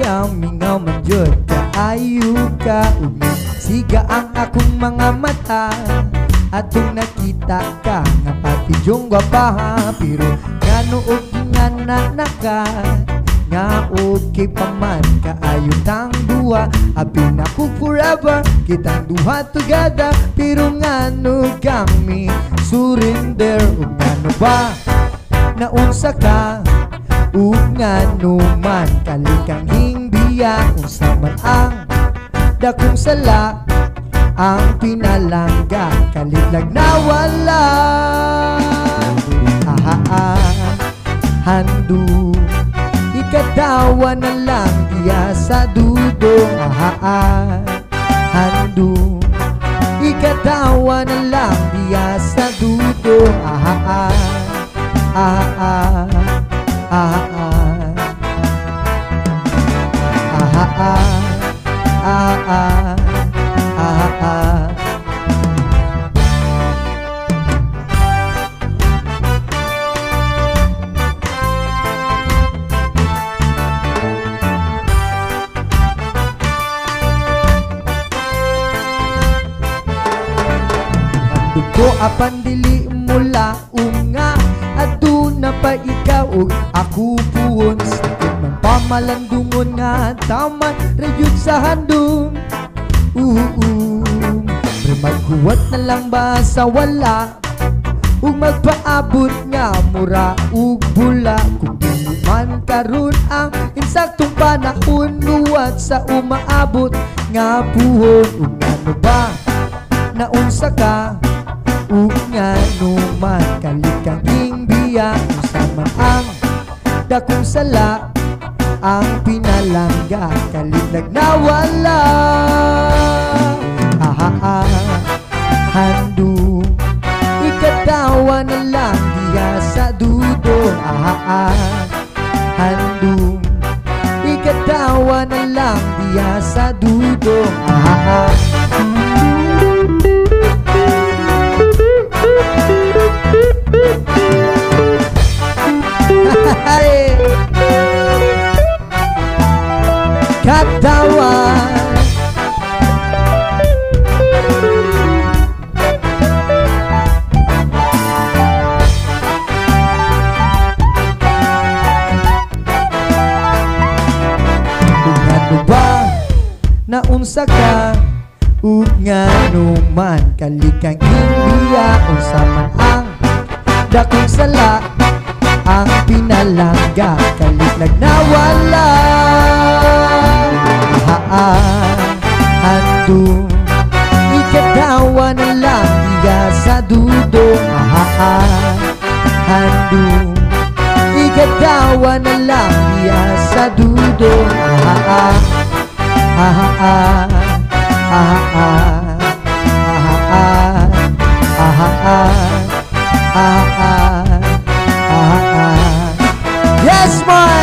yami nga manjud kaayo ka. Siga ang akong mga mata atong nakita ka nga pati yung gwapaha. Pero nga noog nga nanaka nga okay pa man kaayo tang duwa. Abi na ko forever kitang duha together. Pero nga no kami surrender. Ug ano ba naunsa ka ug nga no man kalikang hingbiya. Unsa man ang dakong sala ang pinalangga kalidlag na wala. Hando ikadawa na lang diya sa dudong. Hando ikadawa na lang diya sa dudong. Dugo apan dili mula unga aduna pa ikaw ug ako puhon. Sakit man pamalandungon nga taman rayud sa handong. Pero maghuwat na lang ba sa wala ug magpaabot nga mura ug bula. Kung dili man karon ang insaktong panahon luwat sa umaabot nga puhon. Ug ano ba naunsa ka ug nga numan kalikang hingbiya. Unsa man ang dakong sala ang pinalangga kalidlag na wala. Hando ikadawa na lang diya sa dudong. Hando ikadawa na lang diya sa dudong. Katawan ug ano ba naunsa ka ug nga numan kalikang hingbiya. Unsa man ang dakong sala ang pinalangga kalidlag na wala. Hando ikadawa na lang diya sa dudong. Hando ikadawa na lang diya sa dudong. Yes, man!